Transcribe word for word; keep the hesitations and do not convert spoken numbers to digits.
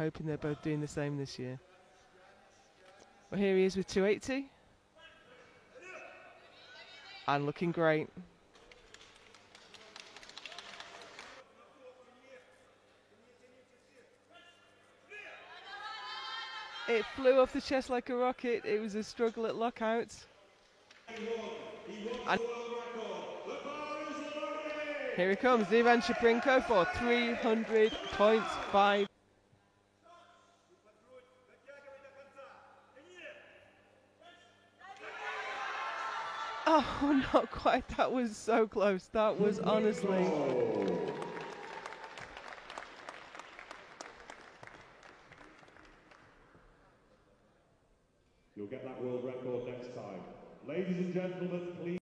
hoping they're both doing the same this year. Well, here he is with two eighty. And looking great. It flew off the chest like a rocket. It was a struggle at lockouts. And here he comes, Iván Čuprinko for three hundred point five. Oh, not quite. That was so close. That was honestly. You'll get that world record next time. Ladies and gentlemen, please.